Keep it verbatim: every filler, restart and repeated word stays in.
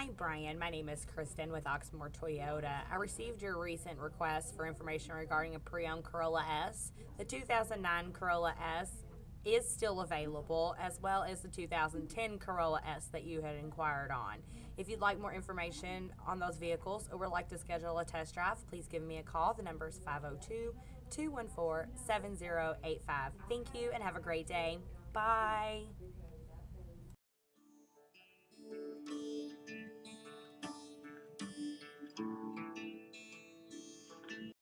Hi, Brian. My name is Kristen with Oxmoor Toyota. I received your recent request for information regarding a pre-owned Corolla S. The two thousand nine Corolla S is still available, as well as the two thousand ten Corolla S that you had inquired on. If you'd like more information on those vehicles or would like to schedule a test drive, please give me a call. The number is five oh two, two one four, seven oh eight five. Thank you and have a great day. Bye.